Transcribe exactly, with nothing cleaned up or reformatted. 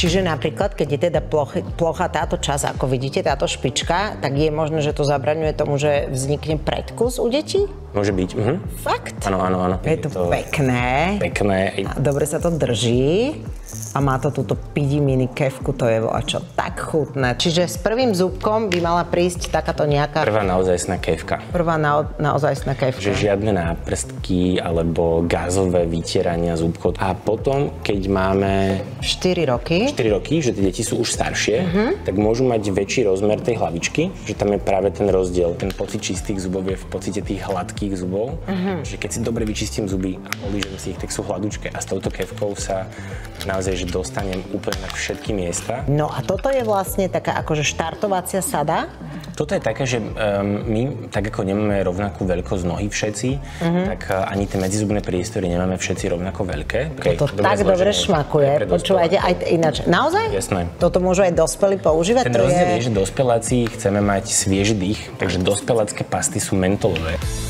Čiže napríklad, keď je teda ploch, plochá táto časť, ako vidíte, táto špička, tak je možné, že to zabraňuje tomu, že vznikne predkus u detí? Môže byť. Mhm. Fakt? Áno, áno, áno. Je to, je to pekné. Pekné. Dobre sa to drží. A má to túto pidi mini kefku, to je voľačo tak chutné. Čiže s prvým zúbkom by mala prísť takáto nejaká... Prvá naozajstná kefka. Prvá na, naozajstná kefka. Že žiadne náprstky alebo gázové vytierania zúbkov. A potom, keď máme... štyri roky. štyri roky, že tie deti sú už staršie, uh-huh. tak môžu mať väčší rozmer tej hlavičky, že tam je práve ten rozdiel. Ten pocit čistých zubov je v pocite tých hladkých zubov. Uh-huh. Že keď si dobre vyčistím zuby a polížem si ich, tak sú hladúčke. A s touto kefkou sa naozaj že dostanem úplne na všetky miesta. No a toto je vlastne taká akože štartovacia sada? Toto je také, že um, my, tak ako nemáme rovnakú veľkosť nohy všetci, uh-huh. tak uh, ani tie medzizubné priestory nemáme všetci rovnako veľké. Okay, toto tak dobre šmakuje. Počúvajte, aj ináč. Naozaj? Jasné. Toto môžu aj dospelí používať? Ten rozdiel je, že dospeláci chceme mať svieži dých, takže dospelácké pasty sú mentolové.